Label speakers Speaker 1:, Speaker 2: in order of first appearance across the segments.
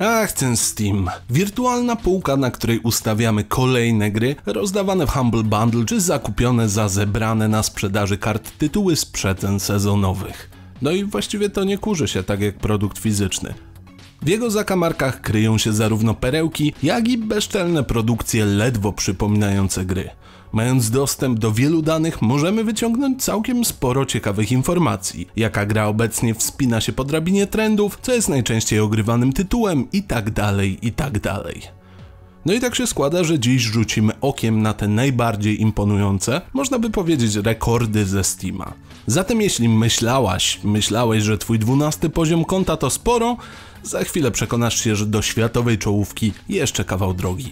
Speaker 1: Ach, ten Steam. Wirtualna półka, na której ustawiamy kolejne gry, rozdawane w Humble Bundle czy zakupione za zebrane na sprzedaży kart tytuły z przecen sezonowych. No i właściwie to nie kurzy się tak jak produkt fizyczny. W jego zakamarkach kryją się zarówno perełki, jak i bezczelne produkcje ledwo przypominające gry. Mając dostęp do wielu danych, możemy wyciągnąć całkiem sporo ciekawych informacji. Jaka gra obecnie wspina się po drabinie trendów, co jest najczęściej ogrywanym tytułem itd. No i tak się składa, że dziś rzucimy okiem na te najbardziej imponujące, można by powiedzieć, rekordy ze Steama. Zatem jeśli myślałeś, że twój 12 poziom konta to sporo, za chwilę przekonasz się, że do światowej czołówki jeszcze kawał drogi.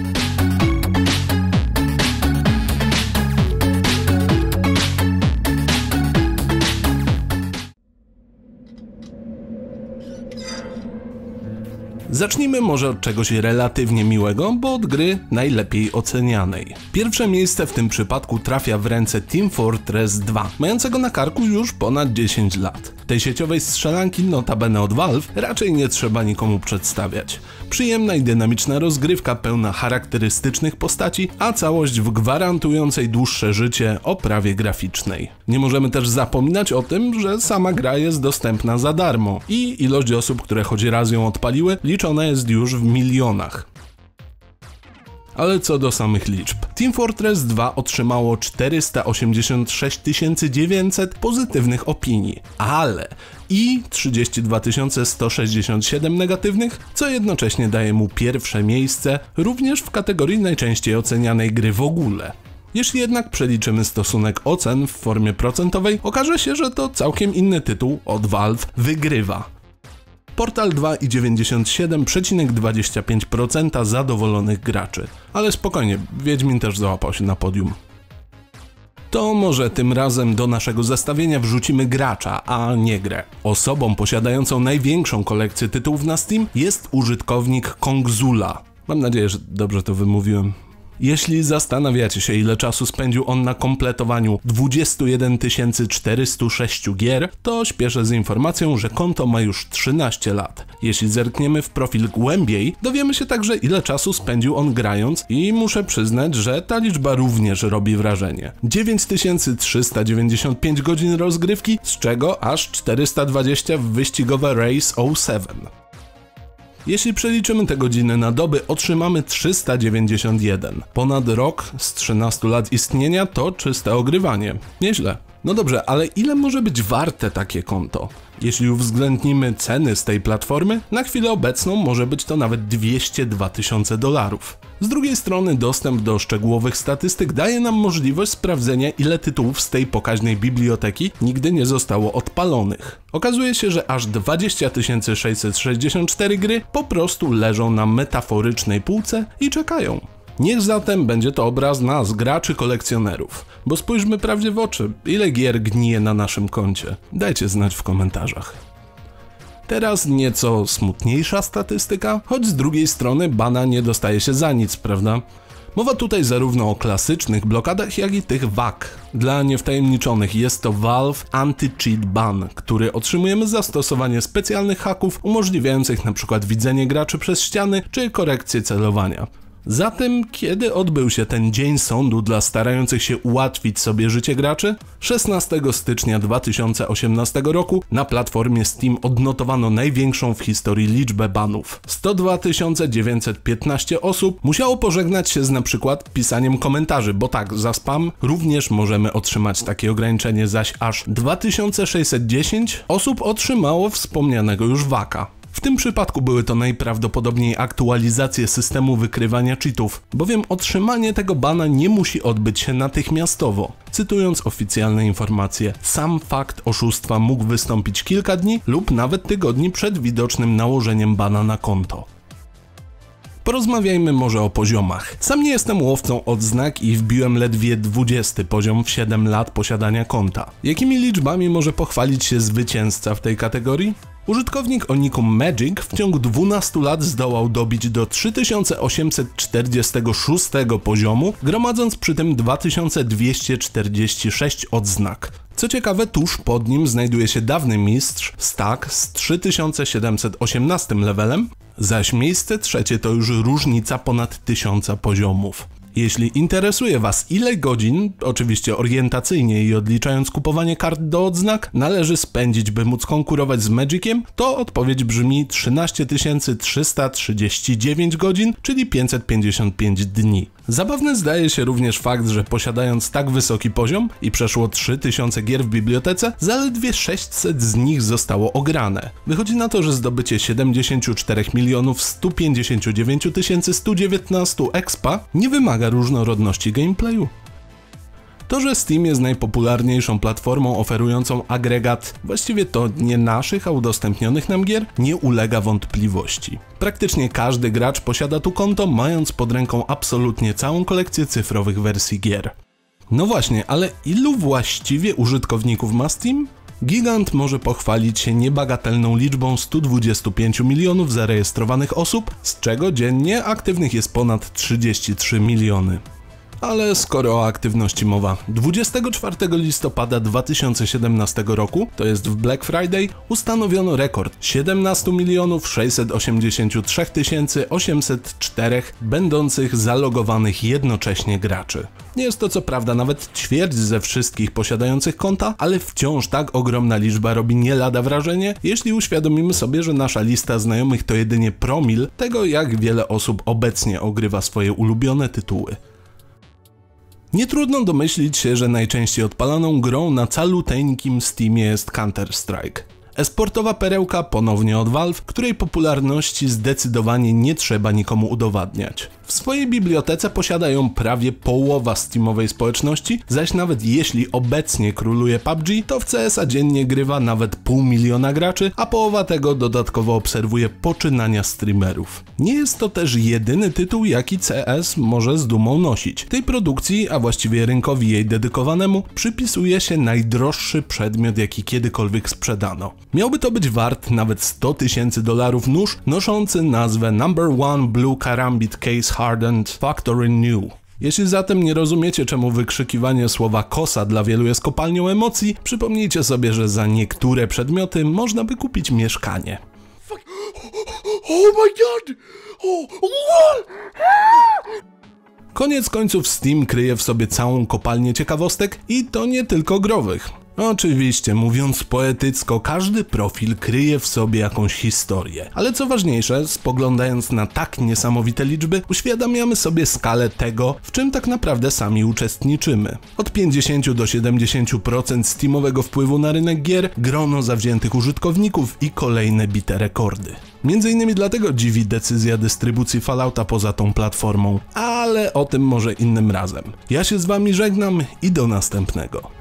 Speaker 1: Zacznijmy może od czegoś relatywnie miłego, bo od gry najlepiej ocenianej. Pierwsze miejsce w tym przypadku trafia w ręce Team Fortress 2, mającego na karku już ponad 10 lat. Tej sieciowej strzelanki, notabene od Valve, raczej nie trzeba nikomu przedstawiać. Przyjemna i dynamiczna rozgrywka pełna charakterystycznych postaci, a całość w gwarantującej dłuższe życie oprawie graficznej. Nie możemy też zapominać o tym, że sama gra jest dostępna za darmo i ilość osób, które choć raz ją odpaliły, liczona jest już w milionach. Ale co do samych liczb. Team Fortress 2 otrzymało 486 900 pozytywnych opinii, ale i 32 167 negatywnych, co jednocześnie daje mu pierwsze miejsce również w kategorii najczęściej ocenianej gry w ogóle. Jeśli jednak przeliczymy stosunek ocen w formie procentowej, okaże się, że to całkiem inny tytuł od Valve wygrywa. Portal 2 i 97,25% zadowolonych graczy. Ale spokojnie, Wiedźmin też załapał się na podium. To może tym razem do naszego zestawienia wrzucimy gracza, a nie grę. Osobą posiadającą największą kolekcję tytułów na Steam jest użytkownik Kongzula. Mam nadzieję, że dobrze to wymówiłem. Jeśli zastanawiacie się, ile czasu spędził on na kompletowaniu 21 406 gier, to śpieszę z informacją, że konto ma już 13 lat. Jeśli zerkniemy w profil głębiej, dowiemy się także, ile czasu spędził on grając i muszę przyznać, że ta liczba również robi wrażenie. 9395 godzin rozgrywki, z czego aż 420 w wyścigowe Race 07. Jeśli przeliczymy te godziny na doby, otrzymamy 391. Ponad rok z 13 lat istnienia to czyste ogrywanie. Nieźle. No dobrze, ale ile może być warte takie konto? Jeśli uwzględnimy ceny z tej platformy, na chwilę obecną może być to nawet $202 000. Z drugiej strony dostęp do szczegółowych statystyk daje nam możliwość sprawdzenia, ile tytułów z tej pokaźnej biblioteki nigdy nie zostało odpalonych. Okazuje się, że aż 20 664 gry po prostu leżą na metaforycznej półce i czekają. Niech zatem będzie to obraz nas, graczy kolekcjonerów. Bo spójrzmy prawdzie w oczy, ile gier gnije na naszym koncie. Dajcie znać w komentarzach. Teraz nieco smutniejsza statystyka, choć z drugiej strony bana nie dostaje się za nic, prawda? Mowa tutaj zarówno o klasycznych blokadach, jak i tych WAC. Dla niewtajemniczonych jest to Valve Anti-Cheat Ban, który otrzymujemy za stosowanie specjalnych haków umożliwiających np. widzenie graczy przez ściany czy korekcję celowania. Zatem kiedy odbył się ten dzień sądu dla starających się ułatwić sobie życie graczy? 16 stycznia 2018 roku na platformie Steam odnotowano największą w historii liczbę banów. 102 915 osób musiało pożegnać się z np. pisaniem komentarzy, bo tak, za spam również możemy otrzymać takie ograniczenie, zaś aż 2610 osób otrzymało wspomnianego już waka. W tym przypadku były to najprawdopodobniej aktualizacje systemu wykrywania cheatów, bowiem otrzymanie tego bana nie musi odbyć się natychmiastowo. Cytując oficjalne informacje, sam fakt oszustwa mógł wystąpić kilka dni lub nawet tygodni przed widocznym nałożeniem bana na konto. Porozmawiajmy może o poziomach. Sam nie jestem łowcą odznak i wbiłem ledwie 20 poziom w 7 lat posiadania konta. Jakimi liczbami może pochwalić się zwycięzca w tej kategorii? Użytkownik o nicku Magic w ciągu 12 lat zdołał dobić do 3846 poziomu, gromadząc przy tym 2246 odznak. Co ciekawe, tuż pod nim znajduje się dawny mistrz Stack z 3718 levelem, zaś miejsce trzecie to już różnica ponad 1000 poziomów. Jeśli interesuje Was, ile godzin, oczywiście orientacyjnie i odliczając kupowanie kart do odznak, należy spędzić, by móc konkurować z Magiciem, to odpowiedź brzmi 13 339 godzin, czyli 555 dni. Zabawny zdaje się również fakt, że posiadając tak wysoki poziom i przeszło 3000 gier w bibliotece, zaledwie 600 z nich zostało ograne. Wychodzi na to, że zdobycie 74 159 119 expa nie wymaga różnorodności gameplayu. To, że Steam jest najpopularniejszą platformą oferującą agregat właściwie to nie naszych, a udostępnionych nam gier, nie ulega wątpliwości. Praktycznie każdy gracz posiada tu konto, mając pod ręką absolutnie całą kolekcję cyfrowych wersji gier. No właśnie, ale ilu właściwie użytkowników ma Steam? Gigant może pochwalić się niebagatelną liczbą 125 milionów zarejestrowanych osób, z czego dziennie aktywnych jest ponad 33 miliony. Ale skoro o aktywności mowa, 24 listopada 2017 roku, to jest w Black Friday, ustanowiono rekord 17 683 804 będących zalogowanych jednocześnie graczy. Nie jest to co prawda nawet ćwierć ze wszystkich posiadających konta, ale wciąż tak ogromna liczba robi nie lada wrażenie, jeśli uświadomimy sobie, że nasza lista znajomych to jedynie promil tego, jak wiele osób obecnie ogrywa swoje ulubione tytuły. Nie trudno domyślić się, że najczęściej odpalaną grą na caluteńkim Steamie jest Counter-Strike. Esportowa perełka ponownie od Valve, której popularności zdecydowanie nie trzeba nikomu udowadniać. W swojej bibliotece posiada ją prawie połowa steamowej społeczności, zaś nawet jeśli obecnie króluje PUBG, to w CS-a dziennie grywa nawet 500 000 graczy, a połowa tego dodatkowo obserwuje poczynania streamerów. Nie jest to też jedyny tytuł, jaki CS może z dumą nosić. Tej produkcji, a właściwie rynkowi jej dedykowanemu, przypisuje się najdroższy przedmiot, jaki kiedykolwiek sprzedano. Miałby to być wart nawet $100 000 nóż noszący nazwę No. 1 Blue Karambit Case Hardened Factory New. Jeśli zatem nie rozumiecie, czemu wykrzykiwanie słowa kosa dla wielu jest kopalnią emocji, przypomnijcie sobie, że za niektóre przedmioty można by kupić mieszkanie. Oh my god! Koniec końców Steam kryje w sobie całą kopalnię ciekawostek i to nie tylko growych. Oczywiście, mówiąc poetycko, każdy profil kryje w sobie jakąś historię. Ale co ważniejsze, spoglądając na tak niesamowite liczby, uświadamiamy sobie skalę tego, w czym tak naprawdę sami uczestniczymy. Od 50 do 70% steamowego wpływu na rynek gier, grono zawziętych użytkowników i kolejne bite rekordy. Między innymi dlatego dziwi decyzja dystrybucji Fallouta poza tą platformą, ale o tym może innym razem. Ja się z wami żegnam i do następnego.